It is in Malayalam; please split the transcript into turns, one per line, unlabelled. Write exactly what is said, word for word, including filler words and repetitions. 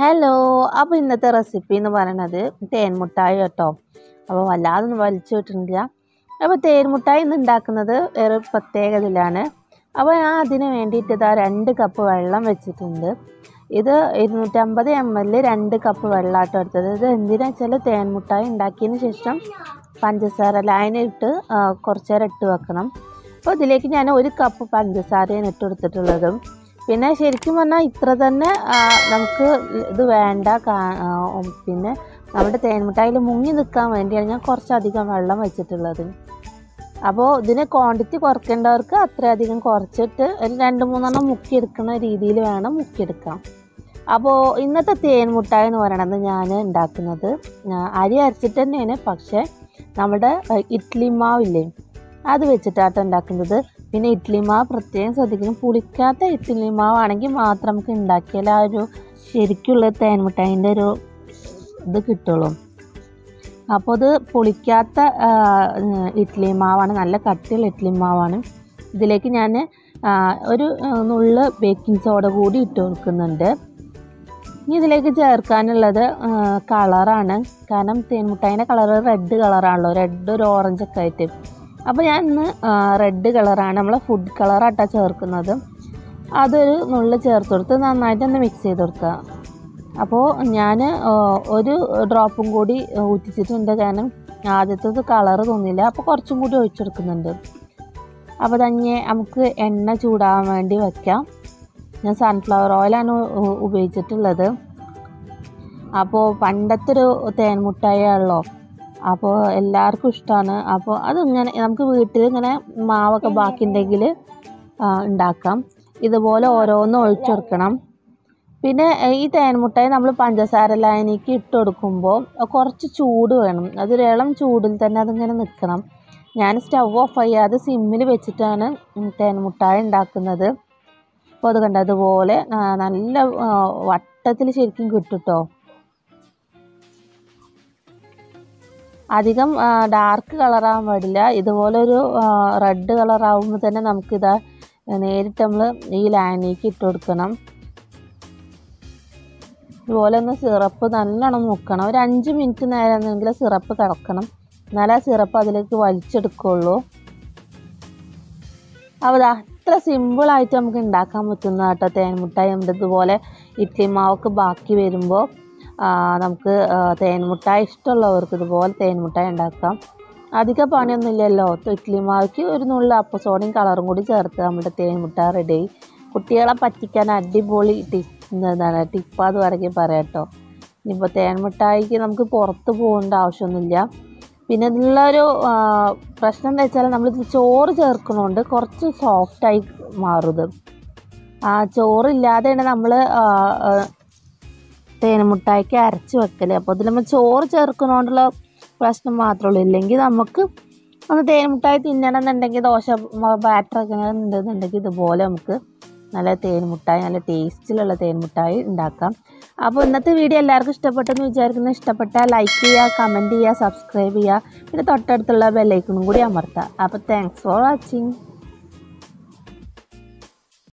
ഹലോ, അപ്പോൾ ഇന്നത്തെ റെസിപ്പി എന്ന് പറയുന്നത് തേൻ മുട്ടായി കേട്ടോ. അപ്പോൾ വല്ലാതൊന്നും വലിച്ചു വിട്ടിട്ടില്ല. അപ്പോൾ തേൻ മുട്ടായി ഇന്ന് ഉണ്ടാക്കുന്നത് ഒരു പ്രത്യേകതയിലാണ്. അപ്പോൾ ഞാൻ അതിന് വേണ്ടിയിട്ട് ഇതാ രണ്ട് കപ്പ് വെള്ളം വെച്ചിട്ടുണ്ട്. ഇത് ഇരുന്നൂറ്റമ്പത് എം എൽ രണ്ട് കപ്പ് വെള്ളമായിട്ട് എടുത്തത്. ഇത് എന്തിനാ വെച്ചാൽ തേൻ മുട്ടായി ഉണ്ടാക്കിയതിന് ശേഷം പഞ്ചസാര ലൈനിട്ട് കുറച്ച് നേരം ഇട്ട് വെക്കണം. അപ്പോൾ ഇതിലേക്ക് ഞാൻ ഒരു കപ്പ് പഞ്ചസാരയാണ് ഇട്ട് കൊടുത്തിട്ടുള്ളത്. പിന്നെ ശരിക്കും പറഞ്ഞാൽ ഇത്ര തന്നെ നമുക്ക് ഇത് വേണ്ട. പിന്നെ നമ്മുടെ തേൻമുട്ടായിൽ മുങ്ങി നിൽക്കാൻ വേണ്ടിയാണ് ഞാൻ കുറച്ചധികം വെള്ളം വെച്ചിട്ടുള്ളത്. അപ്പോൾ ഇതിന് ക്വാണ്ടിറ്റി കുറയ്ക്കേണ്ടവർക്ക് അത്രയധികം കുറച്ചിട്ട് ഒരു രണ്ട് മൂന്നെണ്ണം മുക്കിയെടുക്കുന്ന രീതിയിൽ വേണം മുക്കിയെടുക്കാം. അപ്പോൾ ഇന്നത്തെ തേൻമുട്ടായി എന്ന് പറയുന്നത് ഞാൻ ഉണ്ടാക്കുന്നത് അരി അരച്ചിട്ട് തന്നെയാണ്. പക്ഷേ നമ്മുടെ ഇഡ്ഡലി മാവില്ലേ അത് വെച്ചിട്ടാണ് ഉണ്ടാക്കുന്നത്. പിന്നെ ഇഡ്ഡലി മാവ് പ്രത്യേകം ശ്രദ്ധിക്കണം. പുളിക്കാത്ത ഇഡ്ഡലി മാവാണെങ്കിൽ മാത്രം നമുക്ക് ഉണ്ടാക്കിയാൽ ആ ഒരു ശരിക്കുള്ള തേൻമുട്ടായിൻ്റെ ഒരു ഇത് കിട്ടുള്ളൂ. അപ്പോൾ അത് പുളിക്കാത്ത ഇഡ്ഡലി മാവാണ്, നല്ല കട്ടിയുള്ള ഇഡ്ഡലി മാവാണ്. ഇതിലേക്ക് ഞാൻ ഒരു നുള്ള് ബേക്കിംഗ് സോഡ കൂടി ഇട്ട് കൊടുക്കുന്നുണ്ട്. ഇനി ഇതിലേക്ക് ചേർക്കാനുള്ളത് കളറാണ്. കാരണം തേൻമുട്ടായിൻ്റെ കളർ റെഡ് കളറാണല്ലോ, റെഡ് ഒരു ഓറഞ്ചൊക്കെ ആയിട്ട്. അപ്പോൾ ഞാൻ ഇന്ന് റെഡ് കളറാണ്, നമ്മളെ ഫുഡ് കളറായിട്ടാണ് ചേർക്കുന്നത്. അതൊരു നുള്ളി ചേർത്ത് കൊടുത്ത് നന്നായിട്ടൊന്ന് മിക്സ് ചെയ്ത് കൊടുക്കുക. അപ്പോൾ ഞാൻ ഒരു ഡ്രോപ്പും കൂടി ഊറ്റിച്ചിട്ടുണ്ട്. കാരണം ആദ്യത്തേത് കളറ് തോന്നില്ല, അപ്പോൾ കുറച്ചും കൂടി ഒഴിച്ചെടുക്കുന്നുണ്ട്. അപ്പോൾ തന്നെ നമുക്ക് എണ്ണ ചൂടാകാൻ വേണ്ടി വയ്ക്കാം. ഞാൻ സൺഫ്ലവർ ഓയിലാണ് ഉപയോഗിച്ചിട്ടുള്ളത്. അപ്പോൾ പണ്ടത്തെ ഒരു തേൻമുട്ടായിയാണല്ലോ, അപ്പോൾ എല്ലാവർക്കും ഇഷ്ടമാണ്. അപ്പോൾ അതിങ്ങനെ നമുക്ക് വീട്ടിൽ ഇങ്ങനെ മാവൊക്കെ ബാക്കി ഉണ്ടെങ്കിൽ ഉണ്ടാക്കാം. ഇതുപോലെ ഓരോന്നും ഒഴിച്ചെടുക്കണം. പിന്നെ ഈ തേൻമുട്ടായി നമ്മൾ പഞ്ചസാര ലായനിക്ക് ഇട്ട് കൊടുക്കുമ്പോൾ കുറച്ച് ചൂട് വേണം. അതൊരു ഇളം ചൂടിൽ തന്നെ അതിങ്ങനെ നിൽക്കണം. ഞാൻ സ്റ്റവ് ഓഫ് ചെയ്യാതെ സിമ്മിൽ വെച്ചിട്ടാണ് തേൻമുട്ടായി ഉണ്ടാക്കുന്നത്. അപ്പോൾ അത് കണ്ട അതുപോലെ നല്ല വട്ടത്തിൽ ശരിക്കും കിട്ടും കേട്ടോ. അധികം ഡാർക്ക് കളറാകാൻ പാടില്ല. ഇതുപോലൊരു റെഡ് കളറാകുമ്പോൾ തന്നെ നമുക്കിതാ നേരിട്ട് നമ്മൾ ഈ ലായനിക്ക് ഇട്ട് കൊടുക്കണം. ഇതുപോലെ ഒന്ന് സിറപ്പ് നല്ലോണം മുക്കണം. ഒരു അഞ്ച് മിനിറ്റ് നേരം എന്നെങ്കിൽ സിറപ്പ് കിടക്കണം, എന്നാലേ ആ സിറപ്പ് അതിലേക്ക് വലിച്ചെടുക്കുള്ളൂ. അപ്പോൾ അത്ര സിമ്പിളായിട്ട് നമുക്ക് ഉണ്ടാക്കാൻ പറ്റുന്ന കേട്ടോ തേൻമുട്ടായി. നമ്മുടെ ഇതുപോലെ ഇഡ്ഡലി മാവൊക്കെ ബാക്കി വരുമ്പോൾ നമുക്ക് തേൻമുട്ടായി ഇഷ്ടമുള്ളവർക്ക് ഇതുപോലെ തേൻമുട്ടായി ഉണ്ടാക്കാം. അധികം പണിയൊന്നുമില്ലല്ലോ. ഇഡ്ഡലി മാവിക്ക് ഒരു നുള്ളി അപ്പസോഡയും കളറും കൂടി ചേർത്ത് നമ്മുടെ തേൻമുട്ടായി റെഡി. കുട്ടികളെ പറ്റിക്കാൻ അടിപൊളി ടിപ്പ് എന്താണ് ടിപ്പാന്ന് വേണമെങ്കിൽ പറയാം കേട്ടോ. ഇനിയിപ്പോൾ തേൻമുട്ടായിക്ക് നമുക്ക് പുറത്ത് പോകേണ്ട ആവശ്യമൊന്നുമില്ല. പിന്നെ ഇതിലുള്ളൊരു പ്രശ്നം എന്താ വെച്ചാൽ നമ്മളിത് ചോറ് ചേർക്കണോണ്ട് കുറച്ച് സോഫ്റ്റായി മാറുന്നത്. ആ ചോറില്ലാതെയാണ് നമ്മൾ തേൻമുട്ടായിക്ക് അരച്ച് വെക്കൽ. അപ്പോൾ ഇതിൽ നമ്മൾ ചോറ് ചേർക്കുന്നതുകൊണ്ടുള്ള പ്രശ്നം മാത്രമേ ഉള്ളൂ. ഇല്ലെങ്കിൽ നമുക്ക് ഒന്ന് തേൻമുട്ടായി തിന്നണമെന്നുണ്ടെങ്കിൽ ദോശ ബാറ്ററൊക്കെ ഉണ്ടെന്നുണ്ടെങ്കിൽ ഇതുപോലെ നമുക്ക് നല്ല തേൻമുട്ടായി, നല്ല ടേസ്റ്റിലുള്ള തേൻമുട്ടായി ഉണ്ടാക്കാം. അപ്പോൾ ഇന്നത്തെ വീഡിയോ എല്ലാവർക്കും ഇഷ്ടപ്പെട്ടെന്ന് വിചാരിക്കുന്നു. ഇഷ്ടപ്പെട്ടാൽ ലൈക്ക് ചെയ്യുക, കമൻറ്റ് ചെയ്യുക, സബ്സ്ക്രൈബ് ചെയ്യുക. പിന്നെ തൊട്ടടുത്തുള്ള ബെല്ലൈക്കണും കൂടി അമർത്തുക. അപ്പോൾ താങ്ക്സ് ഫോർ വാച്ചിങ്.